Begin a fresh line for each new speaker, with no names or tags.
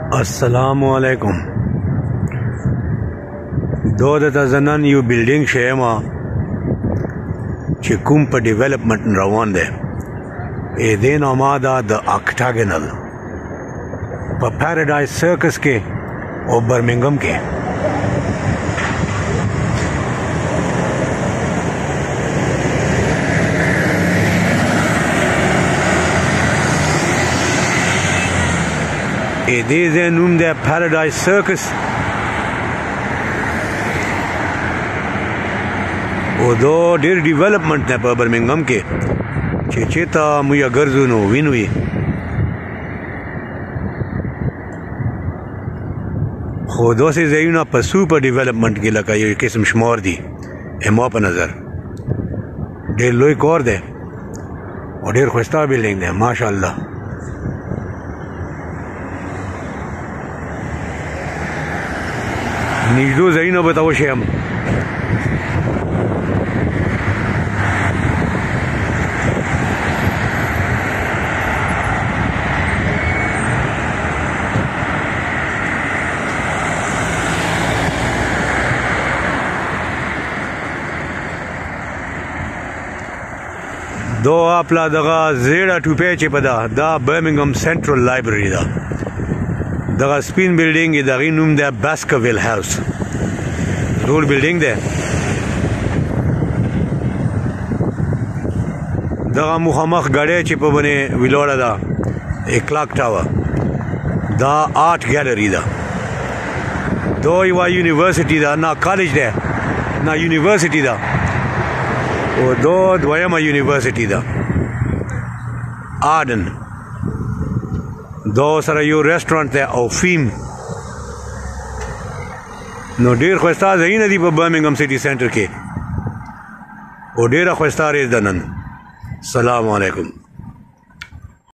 अस्सलामु अलैकुम। दो दता ज़नन यू बिल्डिंग शेमा चिकुम पर डेवलपमेंट रवान दे ए दिन आमादा द ऑक्टागोनल पर पैराडाइज सर्कस के और बर्मिंघम के ए deze noemde hij Paradise Circus. او دو ډیر ډیولپمنٹ نه په برمنګم کې چې چېتا موږ ګرځو نو وینوي خو داسې ځایونه په سوپر ډیولپمنٹ کې لکه یو قسم شمار دي ما په نظر ډېر لوی کور دی او ډېر ښایسته بلډینګ دی ماشاءالله. نږدې ځایونه به ته وښیم. دو خپله دغه زیړه ټوپۍ چې په ده دا برمنګم سنټرل لایبرري ده. دغه سپین بلډینګ یې د هغې نوم دی باسکرویل هاوس. زوړ بلډینګ دی. دغه مخامخ ګړۍ چې په باندې ولاړه ده کلاک ټاور دا آرټ ګیلري ده. دا یوه یونیورسټي ده نه کالج دی نه یونیورسټي ده او دا دویمه یونیورسټي ده آرډن. دا سره یو ریسټورانټ دی او فیم. نو ډېر ښایسته ځایونه دي په برمنګم سټي سینټر کې او ډېره ښایسته ریز ده نن. سلام علیکم.